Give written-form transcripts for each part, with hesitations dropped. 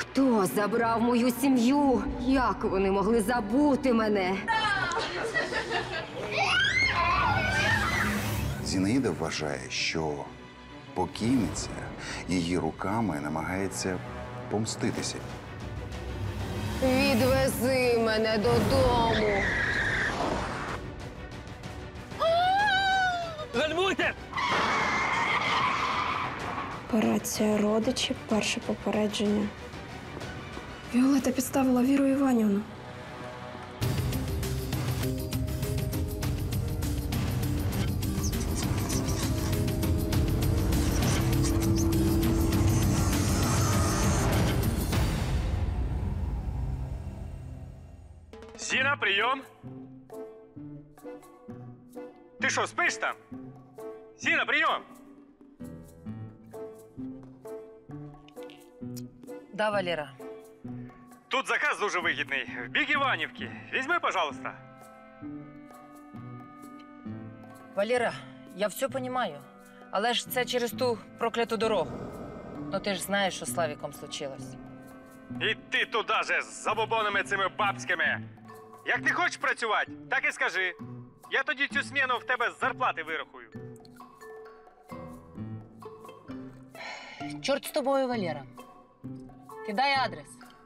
Хто забрав мою сім'ю? Як вони могли забути мене? Зінаїда вважає, що покійниця її руками намагається помститися. Відвези мене додому. Гальмуйте! Операція родичів, перше попередження. Віолета підставила Віру Іванівну. Зіна, прийом! Ти що, спиш там? Зіна, прийом! Да, Валера. Тут заказ дуже вигідний. В бік Іванівки. Візьми, пожалуйста. Валера, я все понимаю. Але ж це через ту прокляту дорогу. Ну ти ж знаєш, що з Славіком случилось. І ти туди же з забобонами цими бабськими. Як не хочеш працювати, так і скажи. Я тоді цю зміну в тебе з зарплати вирахую. Чорт з тобою, Валера. Кидай адрес.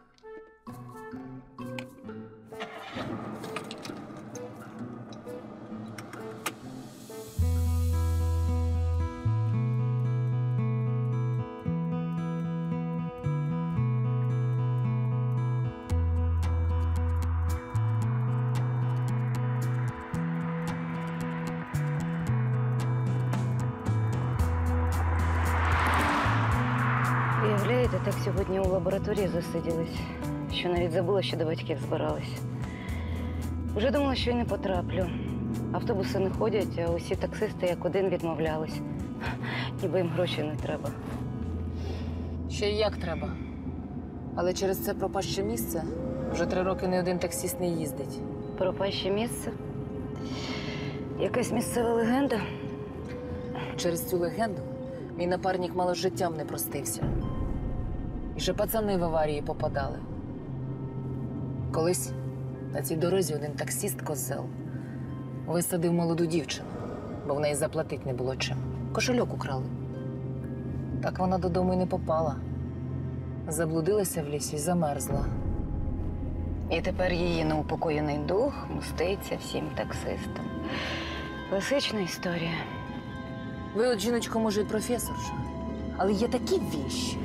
Уявляєте, так сьогодні у лабораторії засиділись, що навіть забула, що до батьків збирались. Вже думала, що й не потраплю. Автобуси не ходять, а усі таксисти як один відмовлялись. Ніби їм грошей не треба. Ще й як треба. Але через це пропаще місце вже 3 роки ні один таксіст не їздить. Пропаще місце? Якась місцева легенда? Через цю легенду мій напарник мало з життям не простився. І ще пацани в аварії попадали. Колись на цій дорозі один таксіст-козел висадив молоду дівчину, бо в неї заплатити не було чим. Кошельок украли. Так вона додому й не попала. Заблудилася в лісі й замерзла. І тепер її неупокоєний дух мститься всім таксистам. Класична історія. Ви от, жіночко, може, і професорша, але є такі віщі.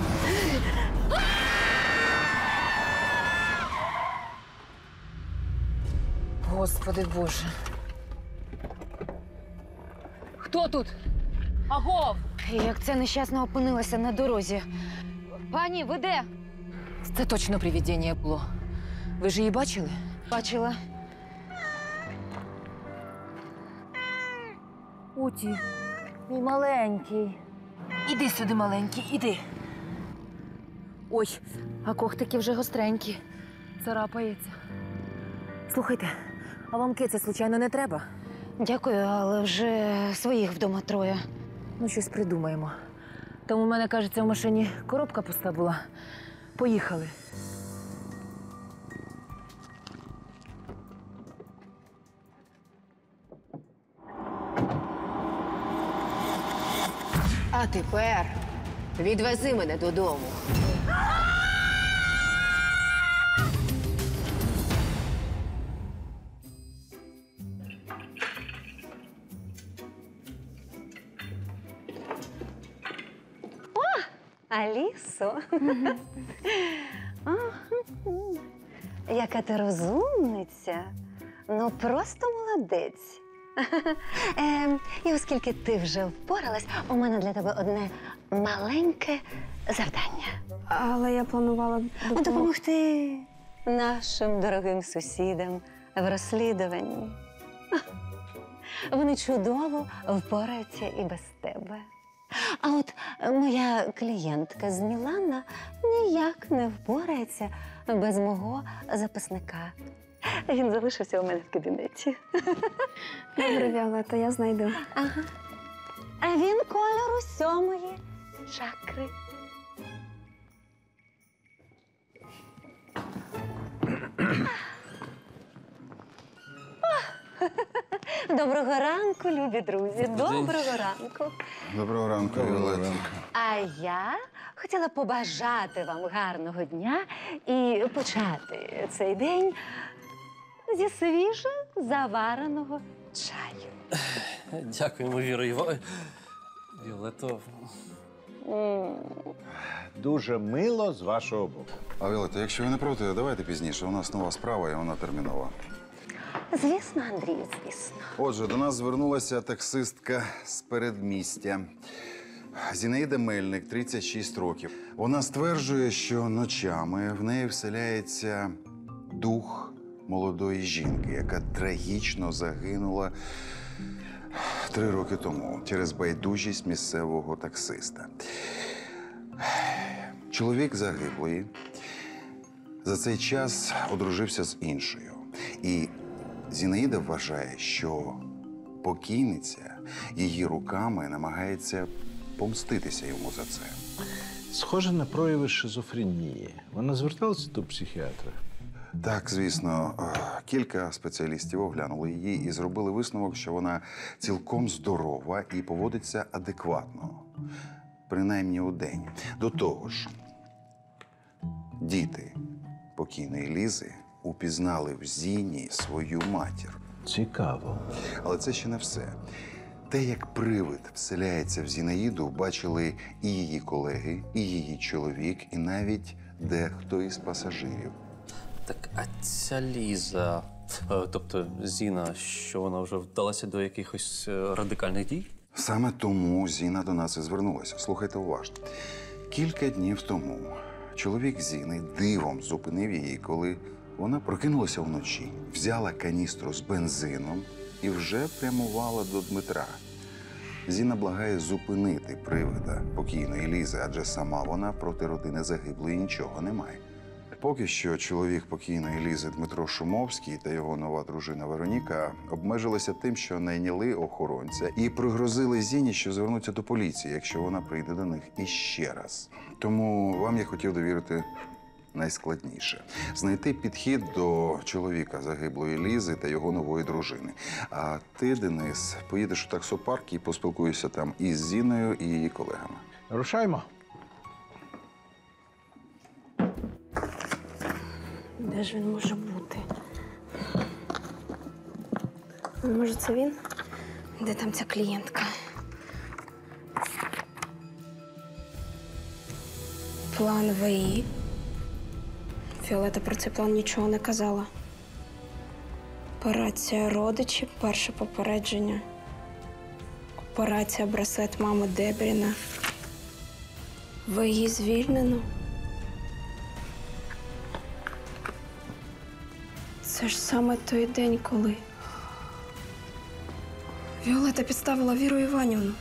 Господи Боже. Хто тут? Агов! Як ця нещасна опинилася на дорозі? Пані, ви де? Це точно привидіння було. Ви ж її бачили? Бачила. Уті, мій маленький. Іди сюди, маленький, іди. Ой, а когтики вже гостренькі. Царапається. Слухайте, а вам киця, случайно, не треба? Дякую, але вже своїх вдома 3. Ну, щось придумаємо. Там у мене, кажеться, в машині коробка пуста була. Поїхали. А тепер відвези мене додому. Алісо? Яка ти розумниця. Ну, просто молодець. І оскільки ти вже впоралась, у мене для тебе одне маленьке завдання. Але я планувала Допомогти нашим дорогим сусідам в розслідуванні. Вони чудово впораються і без тебе. А от моя клієнтка з Мілана ніяк не впорається без мого записника. Він залишився у мене в кабінеті. Добре, Віолета, я знайду. Ага. А він кольору 7-ї чакри. Доброго ранку, любі друзі. Доброго ранку. Доброго ранку, Віолетта. А я хотіла побажати вам гарного дня і почати цей день зі свіже завареного чаю. Дякуємо, Віро. Віолетто. Дуже мило з вашого боку. А Віолетта, якщо ви не проти, давайте пізніше. У нас нова справа і вона термінова. Звісно, Андрію, звісно. Отже, до нас звернулася таксистка з передмістя. Зінаїда Мельник, 36 років. Вона стверджує, що ночами в неї вселяється дух молодої жінки, яка трагічно загинула 3 роки тому через байдужість місцевого таксиста. Чоловік загиблої за цей час одружився з іншою. І Зінаїда вважає, що покійниця її руками намагається помститися йому за це. Схоже на прояви шизофренії. Вона зверталася до психіатра. Так, звісно, кілька спеціалістів оглянули її і зробили висновок, що вона цілком здорова і поводиться адекватно. Принаймні удень. До того ж, діти покійної Лізи упізнали в Зіні свою матір. Цікаво. Але це ще не все. Те, як привид вселяється в Зінаїду, бачили і її колеги, і її чоловік, і навіть дехто із пасажирів. Так, а ця Ліза, тобто Зіна, що вона вже вдалася до якихось радикальних дій? Саме тому Зіна до нас і звернулася. Слухайте уважно. Кілька днів тому чоловік Зіни дивом зупинив її, коли вона прокинулася вночі, взяла каністру з бензином і вже прямувала до Дмитра. Зіна благає зупинити привида покійної Лізи, адже сама вона проти родини загиблої нічого не має. Поки що чоловік покійної Лізи Дмитро Шумовський та його нова дружина Вероніка обмежилися тим, що найняли охоронця і пригрозили Зіні, що звернуться до поліції, якщо вона прийде до них іще раз. Тому вам я хотів довірити найскладніше – знайти підхід до чоловіка загиблої Лізи та його нової дружини. А ти, Денис, поїдеш у таксопарк і поспілкуєшся там із Зіною і її колегами. Рушаймо. Де ж він може бути? Може, це він? Де там ця клієнтка? План ВІ. Фіолета про цей план нічого не казала. Операція родичі, перше попередження. Операція браслет мами Дебріна. ВІ звільнено. Це ж саме той день, коли Віолета підставила Віру Іванівну.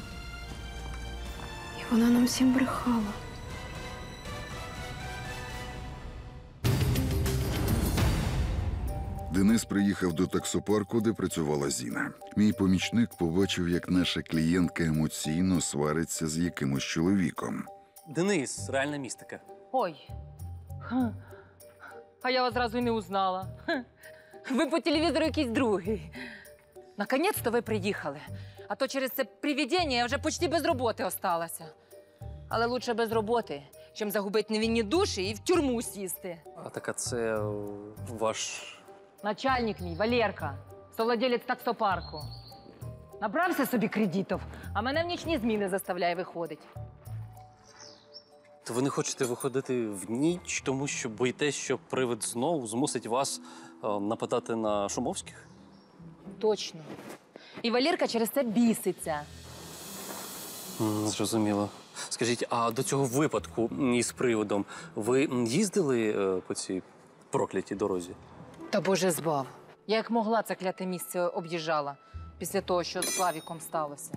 І вона нам всім брехала. Денис приїхав до таксопарку, де працювала Зіна. Мій помічник побачив, як наша клієнтка емоційно свариться з якимось чоловіком. Денис, реальна містика. Ой. А я вас зразу й не узнала. Ви по телевізору якийсь другий. Наконець-то ви приїхали. А то через це привидіння я вже почти без роботи осталася. Але лучше без роботи, чим загубити невинні душі і в тюрму сісти. А така це ваш... Начальник мій, Валерка, совладелець таксопарку. Набрався собі кредитів, а мене в нічні зміни заставляє виходити. То ви не хочете виходити в ніч, тому що боїтесь, що привид знову змусить вас нападати на Шумовських? Точно. І Валерка через це біситься. Зрозуміло. Скажіть, а до цього випадку із приводом ви їздили по цій проклятій дорозі? Та Боже збав. Я як могла це кляте місце об'їжджала після того, що з Славіком сталося.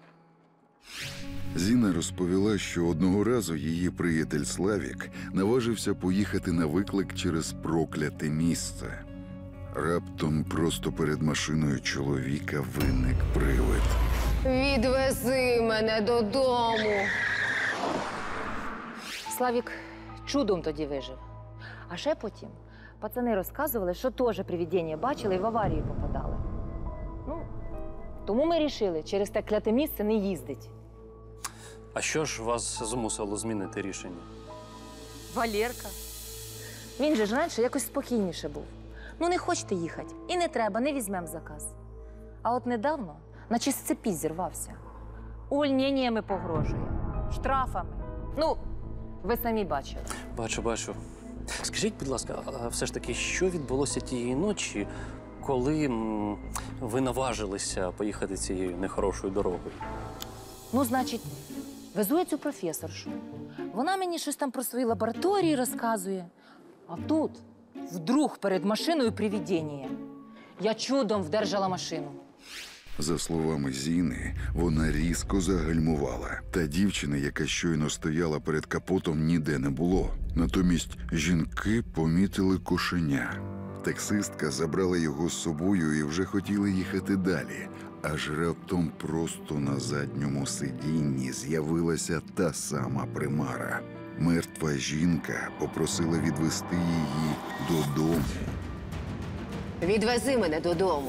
Зіна розповіла, що одного разу її приятель Славік наважився поїхати на виклик через прокляте місце. Раптом просто перед машиною чоловіка виник привид. Відвези мене додому. Славік чудом тоді вижив. А ще потім пацани розказували, що теж привидіння бачили і в аварію попадали. Ну, тому ми вирішили через те кляте місце не їздить. А що ж вас змусило змінити рішення? Валерка. Він же ж раніше якось спокійніше був. Ну, не хочете їхати. І не треба, не візьмемо заказ. А от недавно, наче з цепі зірвався. Увольненнями погрожує, штрафами. Ну, ви самі бачили. Бачу. Скажіть, будь ласка, а все ж таки, що відбулося тієї ночі, коли ви наважилися поїхати цією нехорошою дорогою? Ну, значить, везу я цю професоршу. Вона мені щось там про свої лабораторії розказує. А тут вдруг перед машиною привидіння. Я чудом вдержала машину. За словами Зіни, вона різко загальмувала. Та дівчина, яка щойно стояла перед капотом, ніде не було. Натомість жінки помітили кошеня. Таксистка забрала його з собою і вже хотіла їхати далі. Аж раптом просто на задньому сидінні з'явилася та сама примара. Мертва жінка попросила відвести її додому. Відвези мене додому.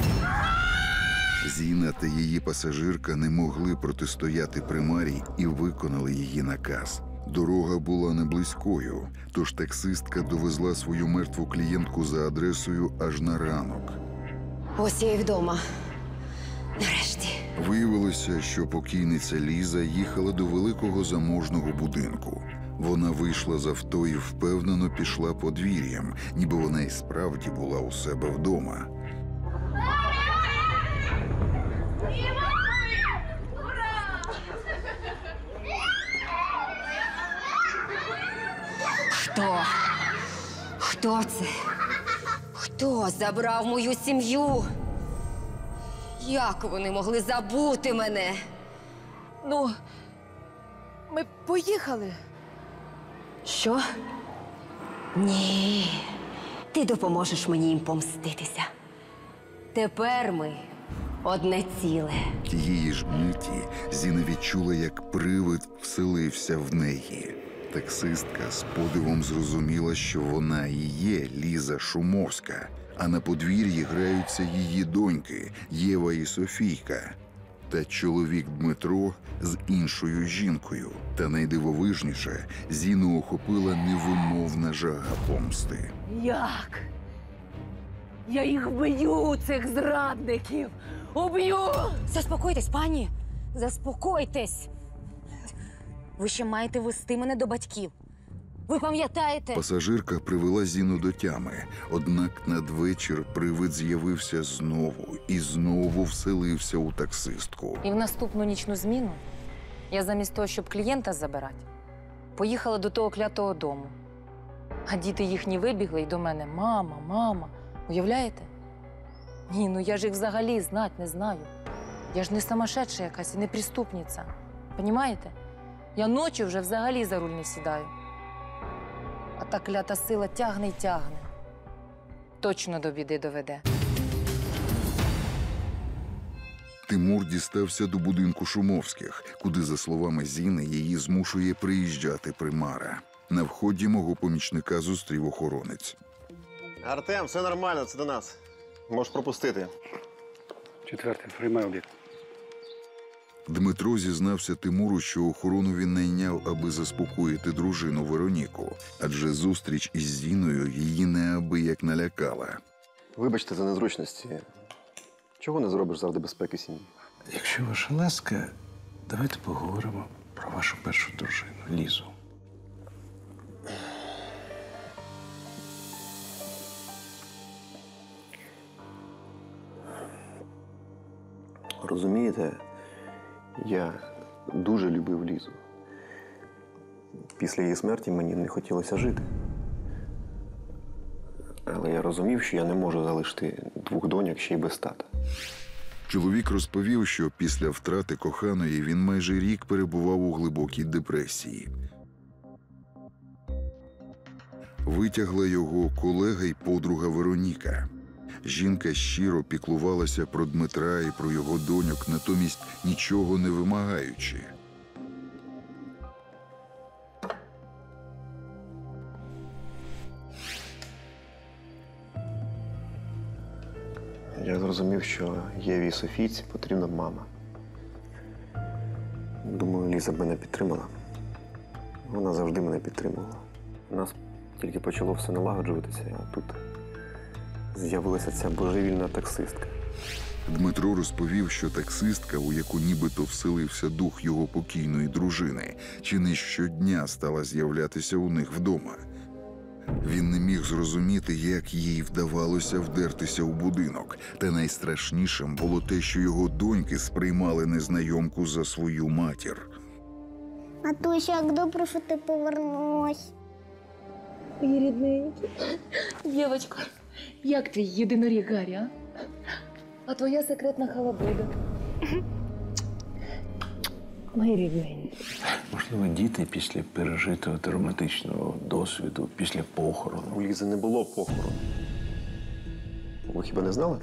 Зіна та її пасажирка не могли протистояти примарі і виконали її наказ. Дорога була не близькою, тож таксистка довезла свою мертву клієнтку за адресою аж на ранок. Ось я і вдома. Нарешті. Виявилося, що покійниця Ліза їхала до великого заможного будинку. Вона вийшла з авто і впевнено пішла подвір'ям, ніби вона і справді була у себе вдома. Хто? Хто це? Хто забрав мою сім'ю? Як вони могли забути мене? Ну, ми поїхали. Що? Ні. Ти допоможеш мені їм помститися. Тепер ми одне ціле. Тієї ж миті Зіна відчула, як привид вселився в неї. Таксистка з подивом зрозуміла, що вона і є Ліза Шумовська, а на подвір'ї граються її доньки Єва і Софійка. Та чоловік Дмитро з іншою жінкою. Та найдивовижніше, Зіну охопила невимовна жага помсти. Як? Я їх вб'ю, цих зрадників! Уб'ю! Заспокойтесь, пані! Заспокойтесь! Ви ще маєте вести мене до батьків. Ви пам'ятаєте? Пасажирка привела Зіну до тями. Однак надвечір привид з'явився знову і знову вселився у таксистку. І в наступну нічну зміну я замість того, щоб клієнта забирати, поїхала до того клятого дому. А діти їхні вибігли і до мене: мама, мама. Уявляєте? Ні, ну я ж їх взагалі знать не знаю. Я ж не сумасшедша якась і не преступниця. Понімаєте? Я ночі вже взагалі за руль не сідаю. А та клята сила тягне й тягне. Точно до біди доведе. Тимур дістався до будинку Шумовських, куди, за словами Зіни, її змушує приїжджати примара. На вході мого помічника зустрів охоронець. Артем, все нормально, це до нас. Можеш пропустити. Четвертий, приймай об'єкт. Дмитро зізнався Тимуру, що охорону він найняв, аби заспокоїти дружину Вероніку, адже зустріч із Зіною її неабияк налякала. Вибачте за незручності. Чого не зробиш заради безпеки сім'ї? Якщо ваша ласка, давайте поговоримо про вашу першу дружину, Лізу. Розумієте, я дуже любив Лізу. Після її смерті мені не хотілося жити. Але я розумів, що я не можу залишити двох доньок ще й без тата. Чоловік розповів, що після втрати коханої він майже рік перебував у глибокій депресії. Витягла його колега й подруга Вероніка. Жінка щиро піклувалася про Дмитра і про його доньок, натомість нічого не вимагаючи. зрозумів, що Єві і Софійці потрібна мама. Думаю, Ліза б мене підтримала. Вона завжди мене підтримувала. У нас тільки почало все налагоджуватися, а тут з'явилася ця божевільна таксистка. Дмитро розповів, що таксистка, у яку нібито вселився дух його покійної дружини, чи не щодня стала з'являтися у них вдома. Він не міг зрозуміти, як їй вдавалося вдертися у будинок. Та найстрашнішим було те, що його доньки сприймали незнайомку за свою матір. Матуся, як добре, що ти повернулась. Мої рідненькі. Євочка, як твій єдиноріг Гаррі, а? А твоя секретна халабуда? Мої рідненькі. Можливо, діти після пережитого травматичного досвіду, після похорону. У Лізи не було похорону. Ви хіба не знали?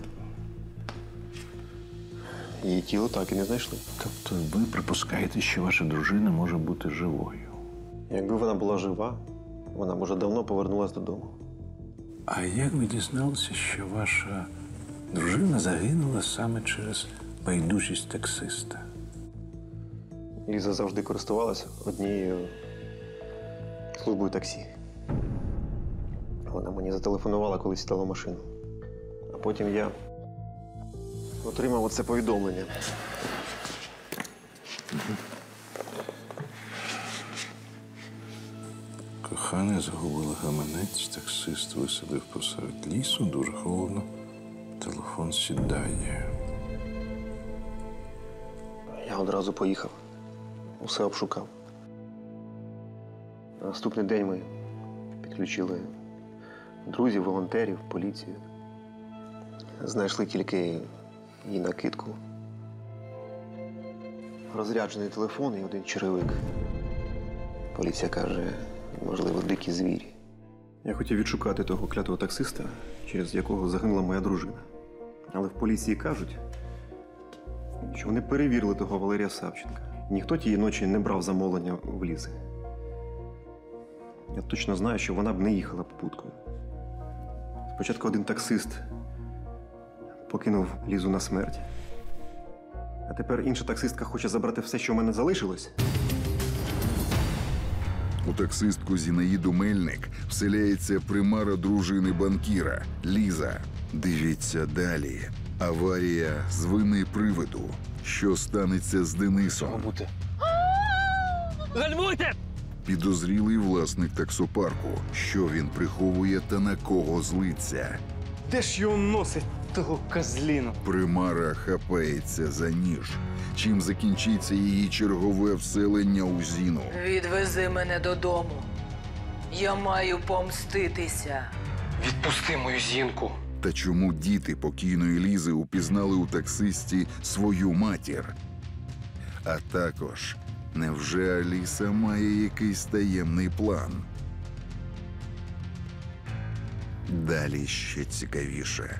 Її тіло так і не знайшли. Тобто ви припускаєте, що ваша дружина може бути живою? Якби вона була жива, вона, може, давно повернулася додому. А як ви дізналися, що ваша дружина загинула саме через байдужість таксиста? Ліза завжди користувалася однією службою таксі. Вона мені зателефонувала, коли сідала в машину. А потім я отримав оце повідомлення. Кохана загубила гаманець, таксист висадив посеред лісу, дуже холодно. Телефон сідає. Я одразу поїхав. Усе обшукав. На наступний день ми підключили друзів, волонтерів, поліцію. Знайшли тільки її накидку. Розряджений телефон і один черевик. Поліція каже, можливо, дикі звірі. Я хотів відшукати того клятого таксиста, через якого загинула моя дружина. Але в поліції кажуть, що вони перевірили того Валерія Савченка. Ніхто тієї ночі не брав замовлення в Лізи. Я точно знаю, що вона б не їхала попуткою. Спочатку один таксист покинув Лізу на смерть. А тепер інша таксистка хоче забрати все, що в мене залишилось. У таксистку Зінаїду Мельник вселяється примара дружини банкіра Ліза. Дивіться далі. Аварія з вини привиду. Що станеться з Денисом? Гальмуйте! Підозрілий власник таксопарку. Що він приховує та на кого злиться? Де ж його носить, того козліну? Примара хапається за ніж. Чим закінчиться її чергове вселення у Зіну? Відвези мене додому. Я маю помститися. Відпусти мою жінку. Та чому діти покійної Лізи упізнали у таксисті свою матір? А також, невже Аліса має якийсь таємний план? Далі ще цікавіше.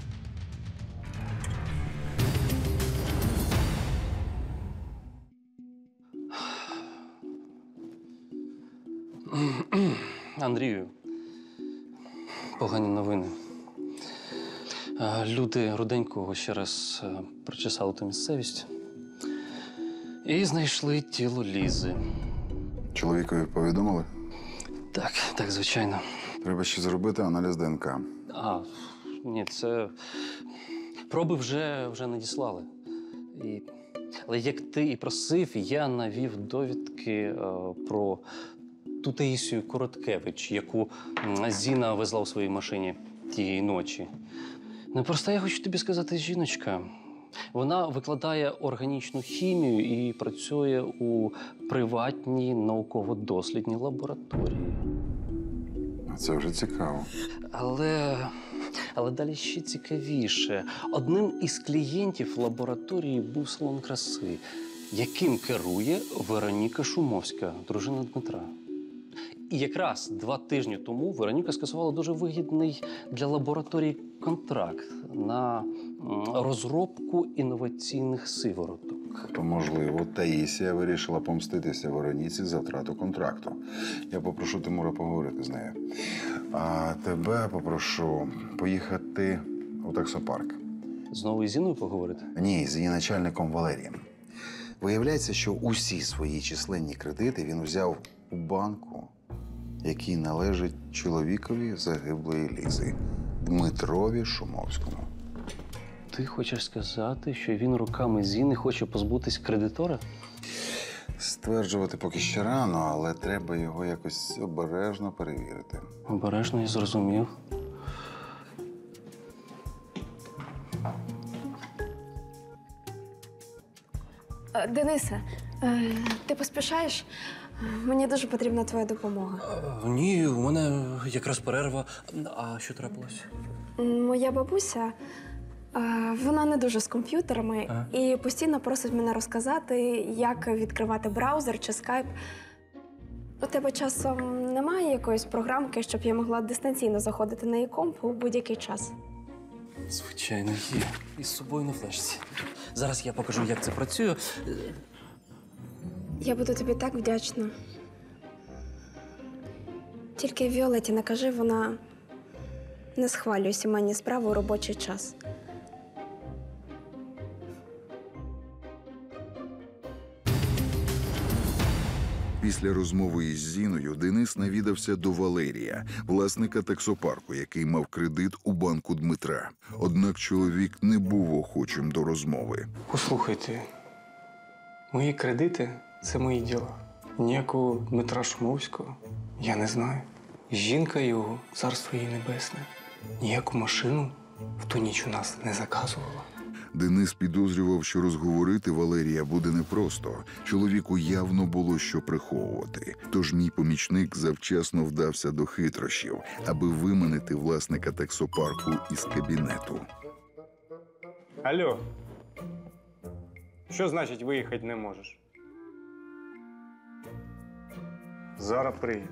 Андрію, погані новини. Люди Руденького ще раз прочесали ту місцевість і знайшли тіло Лізи. Чоловікові повідомили? Так, звичайно. Треба ще зробити аналіз ДНК. Ні, це проби вже надіслали. Але як ти і просив, я навів довідки про ту Таїсію Короткевич, яку Зіна везла у своїй машині тієї ночі. Ну, просто я хочу тобі сказати, жіночка. Вона викладає органічну хімію і працює у приватній науково-дослідній лабораторії. Це вже цікаво. Але далі ще цікавіше. Одним із клієнтів лабораторії був салон краси, яким керує Вероніка Шумовська, дружина Дмитра. І якраз 2 тижні тому Вероніка скасувала дуже вигідний для лабораторії контракт на розробку інноваційних сивороток. То, можливо, Таїсія вирішила помститися Вероніці за втрату контракту. Я попрошу Тимура поговорити з нею. А тебе попрошу поїхати у таксопарк Знову із Зіною поговорити? Ні, з її начальником Валерієм. Виявляється, що усі свої численні кредити він взяв у банку, який належить чоловікові загиблої Лізи Дмитрові Шумовському. Ти хочеш сказати, що він руками Зіни хоче позбутись кредитора? Стверджувати поки що рано, але треба його якось обережно перевірити. Обережно, я зрозумів. Денисе, ти поспішаєш? Мені дуже потрібна твоя допомога. Ні, у мене якраз перерва. А що трапилось? Моя бабуся, вона не дуже з комп'ютерами і постійно просить мене розказати, як відкривати браузер чи скайп. У тебе часом немає якоїсь програмки, щоб я могла дистанційно заходити на її комп у будь-який час? Звичайно, є. Із собою на флешці. Зараз я покажу, як це працює. Я буду тобі так вдячна. Тільки Віолеті не кажи, вона не схвалює сімейні справи у робочий час. Після розмови із Зіною Денис навідався до Валерія, власника таксопарку, який мав кредит у банку Дмитра. Однак чоловік не був охочим до розмови. Послухайте, мої кредити – це мої діла. Ніякого Дмитра Шумовського я не знаю. Жінка його, царство їй небесне, ніяку машину в ту ніч у нас не заказувала. Денис підозрював, що розговорити Валерія буде непросто. Чоловіку явно було що приховувати. Тож мій помічник завчасно вдався до хитрощів, аби виманити власника таксопарку із кабінету. Алло, що значить виїхати не можеш? Зараз приїду.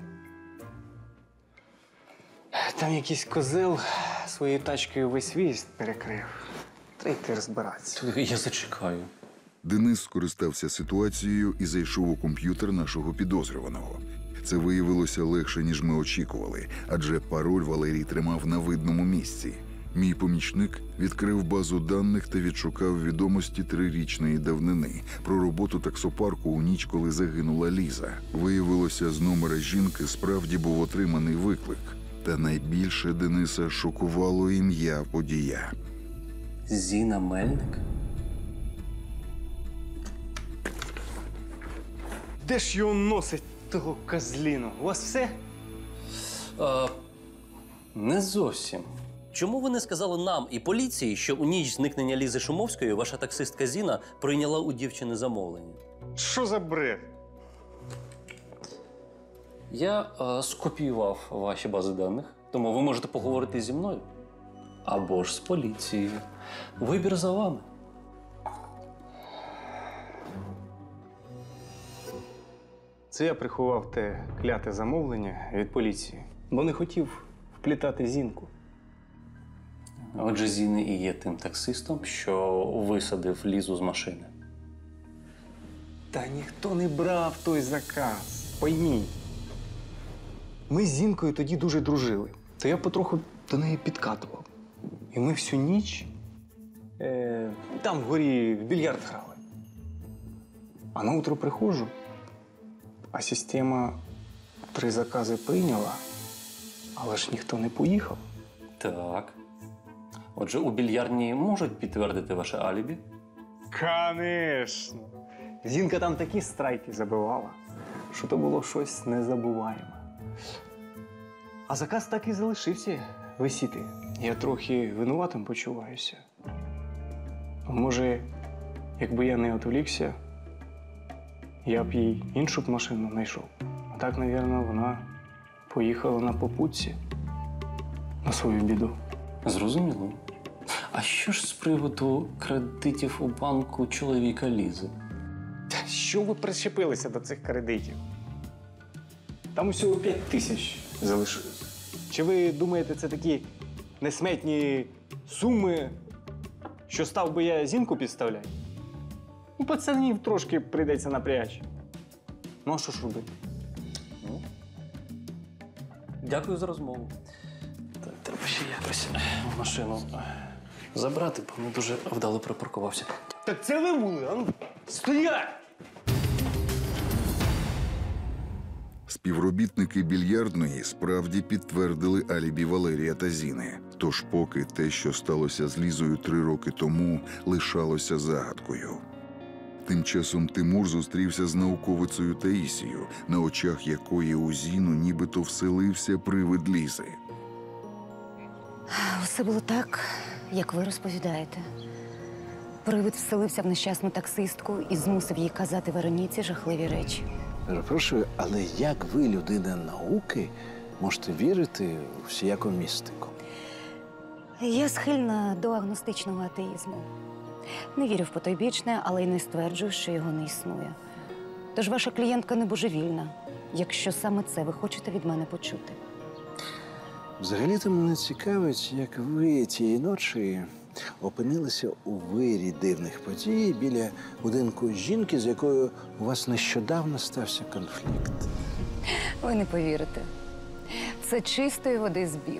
Там якийсь козел своєю тачкою весь в'їзд перекрив. Треба йти розбиратися. Я зачекаю. Денис скористався ситуацією і зайшов у комп'ютер нашого підозрюваного. Це виявилося легше, ніж ми очікували, адже пароль Валерій тримав на видному місці. Мій помічник відкрив базу даних та відшукав відомості 3-річної давнини про роботу таксопарку у ніч, коли загинула Ліза. Виявилося, з номера жінки справді був отриманий виклик. Та найбільше Дениса шокувало ім'я водія. Зіна Мельник? Де ж його носить, того козліну? У вас все? Не зовсім. Чому ви не сказали нам і поліції, що у ніч зникнення Лізи Шумовської ваша таксистка Зіна прийняла у дівчини замовлення? Що за бред? Я скопіював ваші бази даних, тому ви можете поговорити зі мною. Або ж з поліцією. Вибір за вами. Це я приховав те кляте замовлення від поліції, бо не хотів вплітати Зінку. Отже, Зіни і є тим таксистом, що висадив Лізу з машини. Та ніхто не брав той заказ. Пойміть. Ми з Зінкою тоді дуже дружили. То я потроху до неї підкатував. І ми всю ніч там вгорі в більярд грали. А наутро приходжу, а система 3 закази прийняла, але ж ніхто не поїхав. Так. Отже, у більярдні можуть підтвердити ваше алібі? Конечно. Зінка там такі страйки забивала, що то було щось незабуваєме. А заказ так і залишився висіти. Я трохи винуватим почуваюся. Може, якби я не отволікся, я б їй іншу б машину знайшов. А так, напевно, вона поїхала на попутці на свою біду. Зрозуміло. А що ж з приводу кредитів у банку чоловіка Лізи? Та що ви причепилися до цих кредитів? Там усього 5 тисяч залишилось. Чи ви думаєте, це такі несметні суми, що став би я Зінку підставляти? Ну, пацанів трошки прийдеться напрячь. Ну, а що ж робити? Ну, дякую за розмову. Так, треба ще якось машину забрати, бо не дуже вдало припаркувався. Так це ви були, а ну, стоять! Співробітники більярдної справді підтвердили алібі Валерія та Зіни. Тож поки те, що сталося з Лізою 3 роки тому, лишалося загадкою. Тим часом Тимур зустрівся з науковицею Таїсією, на очах якої у Зіну нібито вселився привид Лізи. Усе було так, як ви розповідаєте. Привид вселився в нещасну таксистку і змусив їй казати Вероніці жахливі речі. Перепрошую, але як ви, людина науки, можете вірити у всіяку містику? Я схильна до агностичного атеїзму. Не вірю в потойбічне, але й не стверджую, що його не існує. Тож ваша клієнтка не божевільна, якщо саме це ви хочете від мене почути. Взагалі-то мене цікавить, як ви тієї ночі опинилися у вирі дивних подій біля будинку жінки, з якою у вас нещодавно стався конфлікт. Ви не повірите. Це чистої води збіг.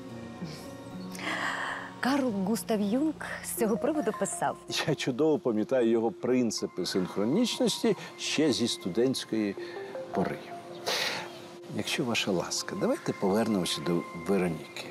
Карл Густав Юнг з цього приводу писав. Я чудово пам'ятаю його принципи синхронічності ще зі студентської пори. Якщо ваша ласка, давайте повернемося до Вероніки.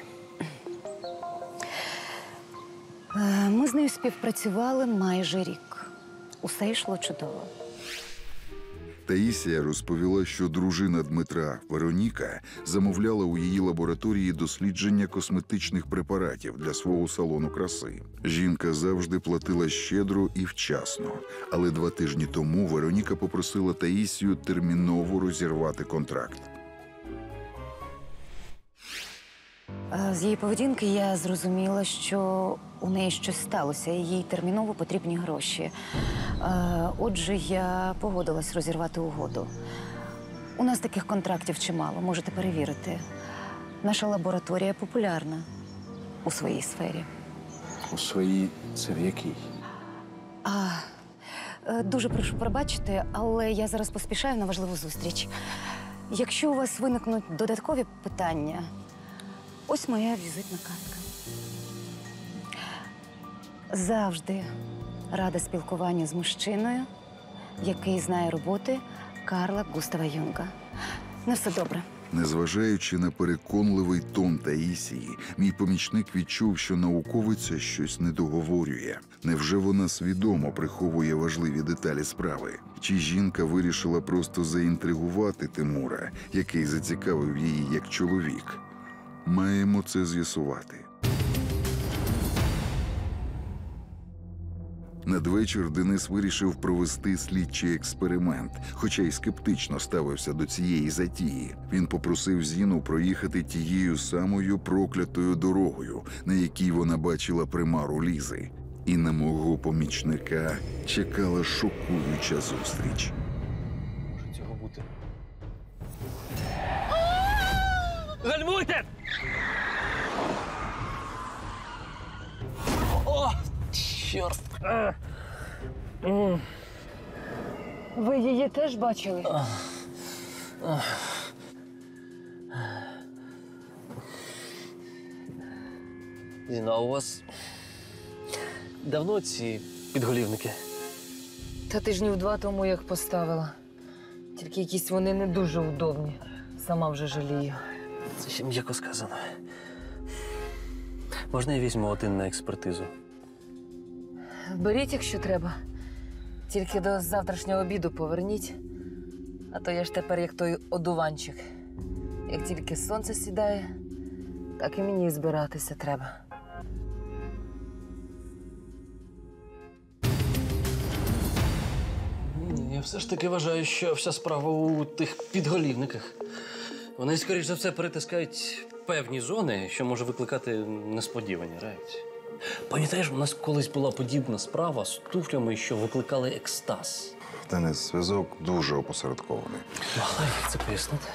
Ми з нею співпрацювали майже рік. Усе йшло чудово. Таїсія розповіла, що дружина Дмитра, Вероніка, замовляла у її лабораторії дослідження косметичних препаратів для свого салону краси. Жінка завжди платила щедро і вчасно. Але 2 тижні тому Вероніка попросила Таїсію терміново розірвати контракт. З її поведінки я зрозуміла, що у неї щось сталося, і їй терміново потрібні гроші. Отже, я погодилась розірвати угоду. У нас таких контрактів чимало, можете перевірити. Наша лабораторія популярна у своїй сфері. У своїй – це в якій? Дуже прошу пробачити, але я зараз поспішаю на важливу зустріч. Якщо у вас виникнуть додаткові питання, ось моя візитна картка. Завжди рада спілкуванню з мужчиною, який знає роботи Карла Густава Юнга. На все добре. Незважаючи на переконливий тон Таїсії, мій помічник відчув, що науковиця щось не договорює. Невже вона свідомо приховує важливі деталі справи? Чи жінка вирішила просто заінтригувати Тимура, який зацікавив її як чоловік? Маємо це з'ясувати. Надвечір Денис вирішив провести слідчий експеримент, хоча й скептично ставився до цієї затії. Він попросив Зіну проїхати тією самою проклятою дорогою, на якій вона бачила примару Лізи. І на мого помічника чекала шокуюча зустріч. Може цього бути? Гальмуйте! О, чорт! Ви її теж бачили? Зіна, а у вас давно ці підголівники? Та тижнів 2 тому як поставила. Тільки якісь вони не дуже удобні. Сама вже жалію. Це ще м'яко сказано. Можна я візьму один на експертизу? Беріть, якщо треба. Тільки до завтрашнього обіду поверніть. А то я ж тепер як той одуванчик. Як тільки сонце сідає, так і мені збиратися треба. Я все ж таки вважаю, що вся справа у тих підголівниках. Вони, скоріш за все, перетискають певні зони, що може викликати несподівані реакції. Пам'ятаєш, у нас колись була подібна справа з туфлями, що викликали екстаз. Денис, зв'язок дуже опосередкований. Але як це пояснити?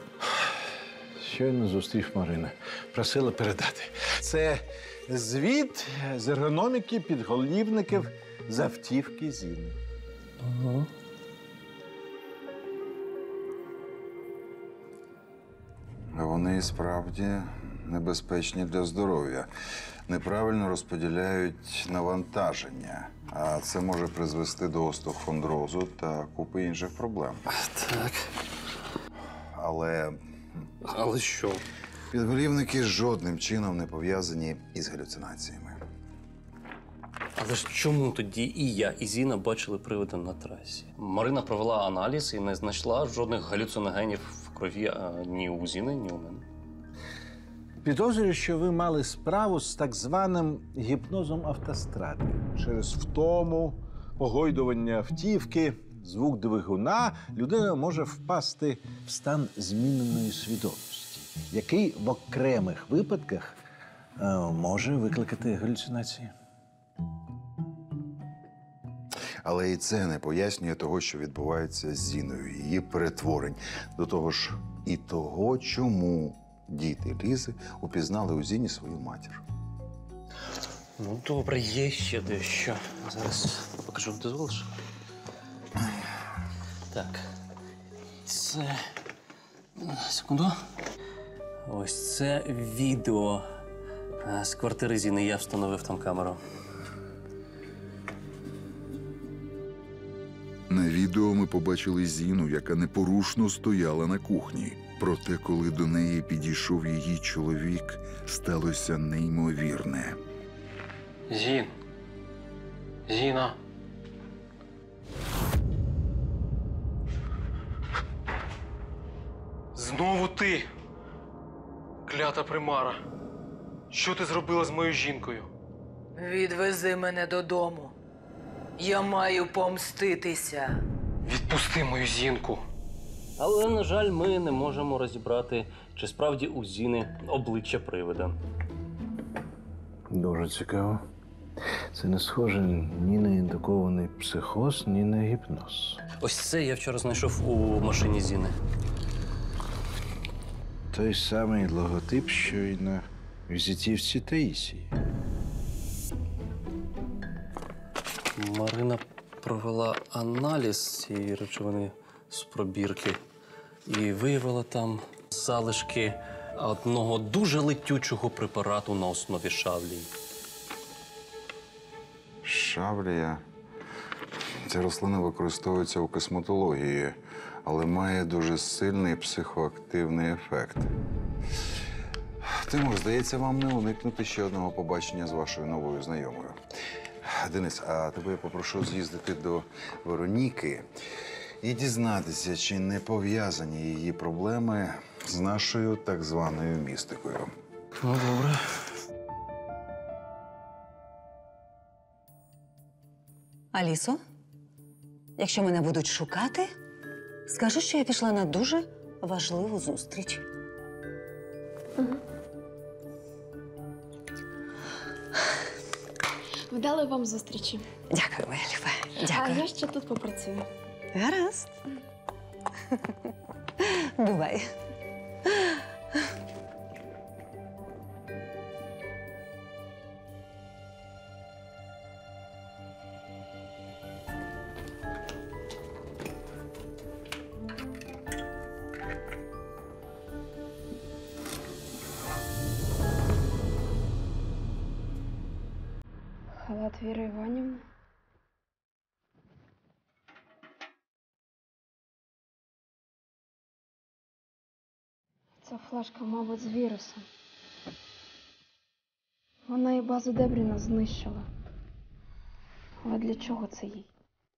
Щойно зустрів Марина. Просила передати. Це звіт з ергономіки підголівників з автівки Зіни. Ага. А вони і справді небезпечні для здоров'я. Неправильно розподіляють навантаження, а це може призвести до остеохондрозу та купи інших проблем. Так. Але Але що? підголівники жодним чином не пов'язані із галюцинаціями. Але ж чому тоді і я, і Зіна бачили привида на трасі? Марина провела аналіз і не знайшла жодних галюциногенів в крові ні у Зіни, ні у мене. Підозрюю, що ви мали справу з так званим гіпнозом автостради. Через втому, погойдування автівки, звук двигуна людина може впасти в стан зміненої свідомості, який в окремих випадках може викликати галюцинації. Але і це не пояснює того, що відбувається з Зіною, її перетворень. До того ж, і того, чому діти Лізи упізнали у Зіні свою матір. Ну, добре, є ще дещо. Зараз покажу, дозволиш? Так. Це. Секунду. Ось це відео з квартири Зіни. Я встановив там камеру. На відео ми побачили Зіну, яка непорушно стояла на кухні. Проте, коли до неї підійшов її чоловік, сталося неймовірне. Зіна. Знову ти, клята примара. Що ти зробила з моєю жінкою? Відвези мене додому. Я маю помститися. Відпусти мою жінку. Але, на жаль, ми не можемо розібрати, чи справді у Зіни обличчя привида. Дуже цікаво. Це не схоже ні на індукований психоз, ні на гіпноз. Ось це я вчора знайшов у машині Зіни. Той самий логотип, що й на візитівці Таїсії. Марина провела аналіз цієї речовини з пробірки і виявила там залишки одного дуже летючого препарату на основі шавлії. Шавлія. Ця рослина використовується у косметології, але має дуже сильний психоактивний ефект. Тимур, здається, вам не уникнути ще одного побачення з вашою новою знайомою. Денис, а тебе я попрошу з'їздити до Вероніки і дізнатися, чи не пов'язані її проблеми з нашою так званою містикою. Ну, добре. Алісо, якщо мене будуть шукати, скажу, що я пішла на дуже важливу зустріч. Вдали вам зустрічі. Дякую, моя люба. А Дякую. я ще тут попрацюю. Гаразд. Бувай. Халат Віри Іванівни. Ця флешка, мабуть, з вірусом. Вона і базу Дебріна знищила. Але для чого це їй?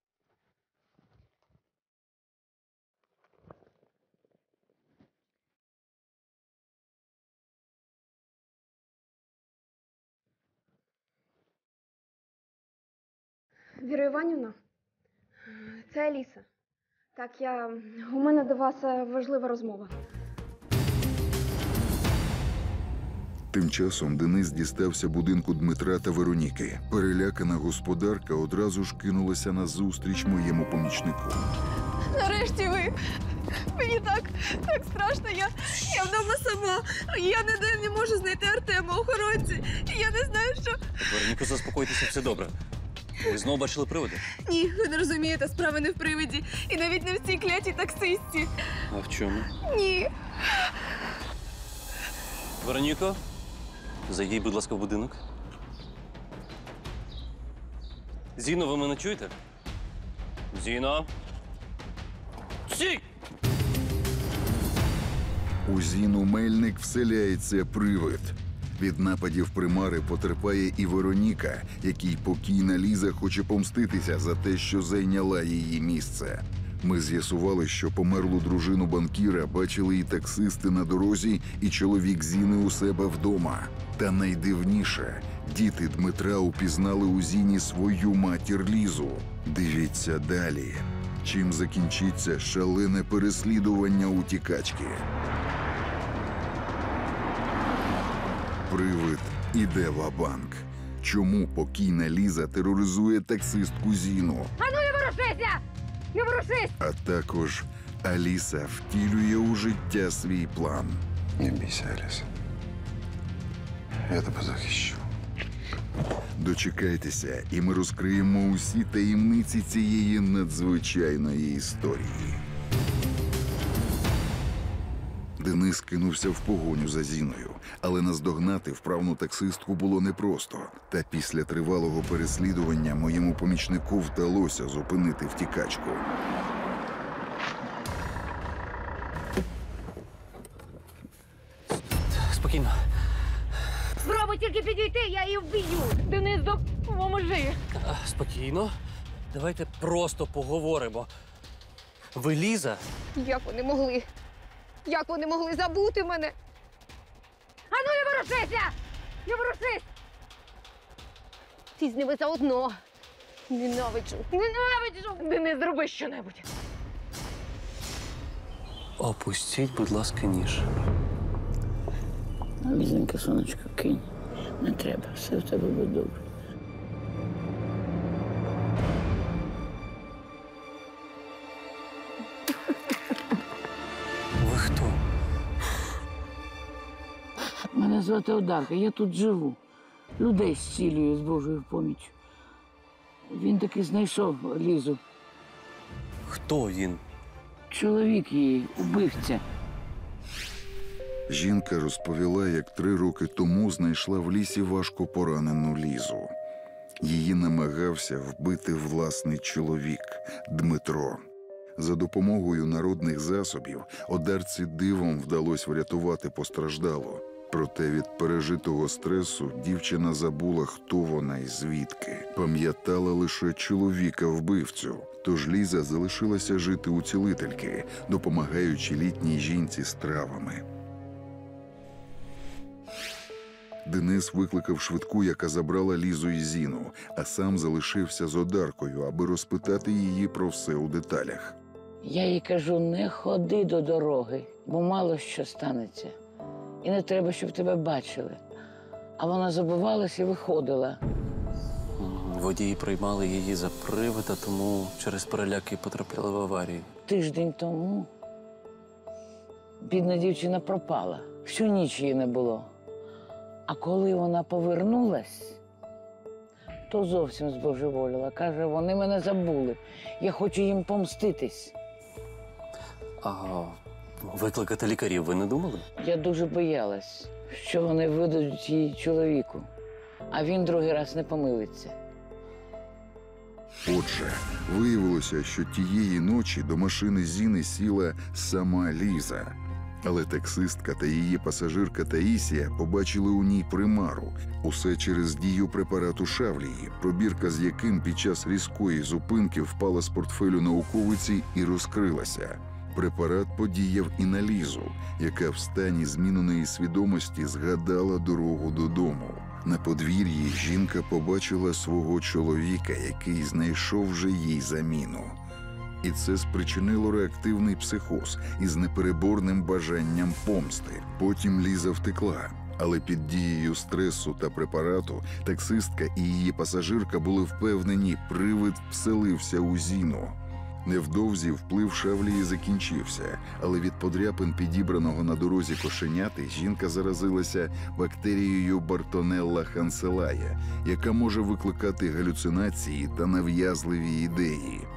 Віра Іванівна, це Аліса. Так, у мене до вас важлива розмова. Тим часом Денис дістався будинку Дмитра та Вероніки. Перелякана господарка одразу ж кинулася на зустріч моєму помічнику. Нарешті ви. Мені так страшно. Я вдома сама. Я ніде не можу знайти Артема, охоронці. Я не знаю, що. Вероніко, заспокойтеся, все добре. Ви знову бачили привиди? Ні, ви не розумієте, справа не в привиді. І навіть не в цій клятій таксистці. А в чому? Ні. Вероніко, зайдіть, будь ласка, в будинок. Зіно, ви мене чуєте? Зіно? Стій! У Зіну Мельник вселяється привид. Від нападів примари потерпає і Вероніка, якій покійна Ліза хоче помститися за те, що зайняла її місце. Ми з'ясували, що померлу дружину банкіра бачили і таксисти на дорозі, і чоловік Зіни у себе вдома. Та найдивніше – діти Дмитра упізнали у Зіні свою матір Лізу. Дивіться далі. Чим закінчиться шалене переслідування утікачки. Привид іде ва-банк. Чому покійна Ліза тероризує таксистку Зіну? Ану, не ворушися! Не ворушись! А також Аліса втілює у життя свій план. Не бійся, Аліса. Я тебе захищу. Дочекайтеся, і ми розкриємо усі таємниці цієї надзвичайної історії. Денис кинувся в погоню за Зіною, але наздогнати вправну таксистку було непросто. Та після тривалого переслідування моєму помічнику вдалося зупинити втікачку. Спокійно. Спробуй тільки підійти, я її вб'ю! Денис, допоможи! Спокійно. Давайте просто поговоримо. Ви Ліза? Як вони могли? Як вони могли забути мене? Ану, не ворушися! Не ворушись! Ти з ними заодно. Ненавиджу. Ненавиджу! Денис, зроби щонебудь! Опустіть, будь ласка, ніж. Лізенька, сонечко, кинь. Не треба, все в тебе буде добре. Ви хто? Мене звати Одарка, я тут живу. Людей зцілюю з Божою поміччю. Він таки знайшов Лізу. Хто він? Чоловік її, убивця. Жінка розповіла, як 3 роки тому знайшла в лісі важко поранену Лізу. Її намагався вбити власний чоловік Дмитро. За допомогою народних засобів Одарці дивом вдалося врятувати постраждалу. Проте від пережитого стресу дівчина забула, хто вона і звідки. Пам'ятала лише чоловіка-вбивцю. Тож Ліза залишилася жити у цілительки, допомагаючи літній жінці з травами. Денис викликав швидку, яка забрала Лізу і Зіну, а сам залишився з Одаркою, аби розпитати її про все у деталях. Я їй кажу, не ходи до дороги, бо мало що станеться. І не треба, щоб тебе бачили. А вона забувалась і виходила. Водії приймали її за привида, тому через переляки потрапляли в аварію. Тиждень тому бідна дівчина пропала. Всю ніч її не було. А коли вона повернулась, то зовсім збожеволіла. Каже, вони мене забули. Я хочу їм помститись. А викликати лікарів ви не думали? Я дуже боялась, що вони видадуть її чоловіку, а він другий раз не помилиться. Отже, виявилося, що тієї ночі до машини Зіни сіла сама Ліза. Але таксистка та її пасажирка Таїсія побачили у ній примару. Усе через дію препарату Шавлії, пробірка з яким під час різкої зупинки впала з портфелю науковиці і розкрилася. Препарат подіяв і на Лізу, яка в стані зміненої свідомості згадала дорогу додому. На подвір'ї жінка побачила свого чоловіка, який знайшов вже їй заміну. І це спричинило реактивний психоз із непереборним бажанням помсти. Потім Ліза втекла. Але під дією стресу та препарату таксистка і її пасажирка були впевнені, привид вселився у Зіну. Невдовзі вплив Шавлії закінчився, але від подряпин підібраного на дорозі кошеняти жінка заразилася бактерією Бартонелла ханселая, яка може викликати галюцинації та нав'язливі ідеї.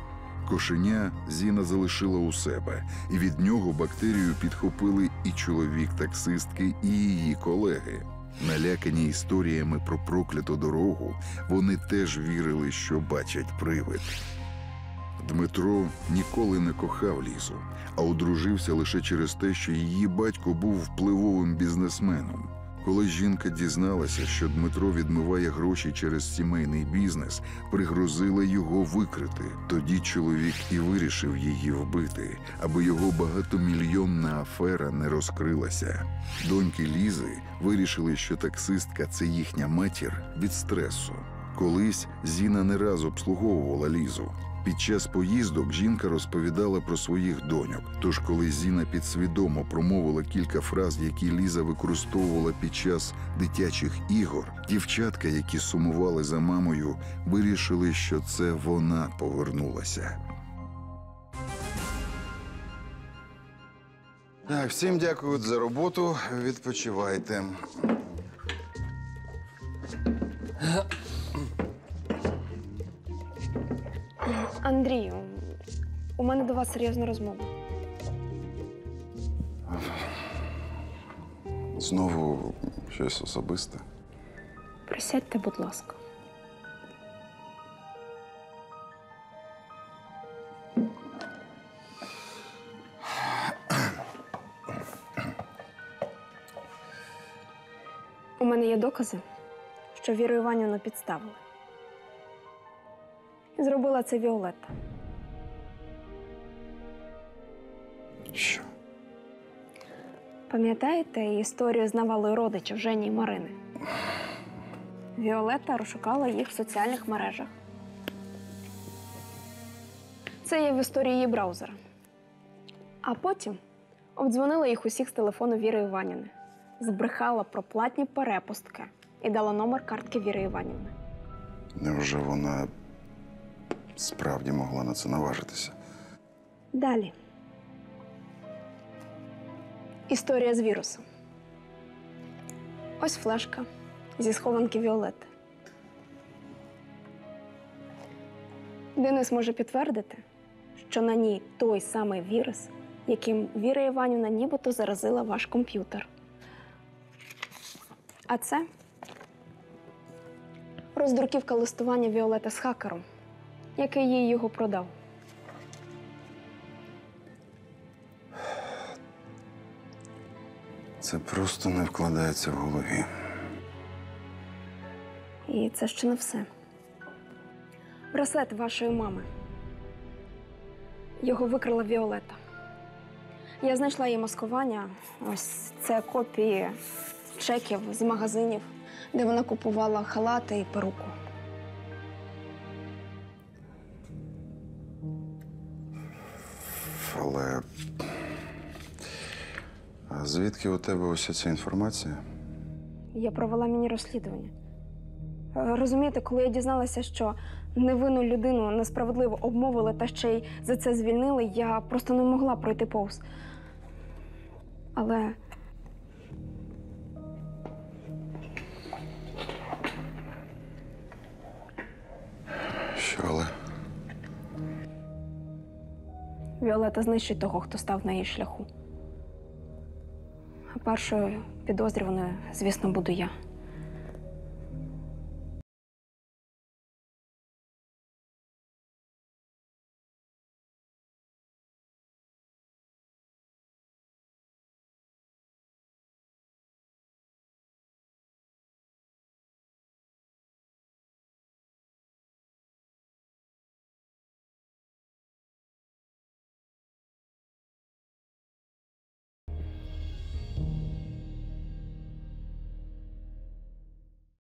Кошеня Зіна залишила у себе, і від нього бактерію підхопили і чоловік таксистки, і її колеги. Налякані історіями про прокляту дорогу, вони теж вірили, що бачать привид. Дмитро ніколи не кохав Лізу, а одружився лише через те, що її батько був впливовим бізнесменом. Коли жінка дізналася, що Дмитро відмиває гроші через сімейний бізнес, пригрозила його викрити. Тоді чоловік і вирішив її вбити, аби його багатомільйонна афера не розкрилася. Доньки Лізи вирішили, що таксистка – це їхня матір від стресу. Колись Зіна не раз обслуговувала Лізу. Під час поїздок жінка розповідала про своїх доньок. Тож, коли Зіна підсвідомо промовила кілька фраз, які Ліза використовувала під час дитячих ігор, дівчатка, які сумували за мамою, вирішили, що це вона повернулася. Так, всім дякую за роботу. Відпочивайте. Андрію, у мене до вас серйозна розмова. Знову щось особисте. Присядьте, будь ласка. У мене є докази, що Віру Іванівну підставили. І зробила це Віолетта. Що? Пам'ятаєте історію з навалою родичів Жені і Марини? Віолетта розшукала їх в соціальних мережах. Це є в історії її браузера. А потім обдзвонила їх усіх з телефону Віри Іванівни. Збрехала про платні перепустки і дала номер картки Віри Іванівни. Невже вона справді могла на це наважитися? Далі. Історія з вірусом. Ось флешка зі схованки Віолетти. Денис може підтвердити, що на ній той самий вірус, яким Віра Іванівна нібито заразила ваш комп'ютер. А це роздруківка листування Віолетти з хакером, який їй його продав. Це просто не вкладається в голові. І це ще не все. Браслет вашої мами. Його викрила Віолетта. Я знайшла її маскування. Ось це копії чеків з магазинів, де вона купувала халати і перуку. Але а звідки у тебе ось ця інформація? Я провела міні-розслідування. Розумієте, коли я дізналася, що невинну людину несправедливо обмовили та ще й за це звільнили, я просто не могла пройти повз. Але Що, але? Віолетта знищить того, хто став на її шляху. А першою підозрюваною, звісно, буду я.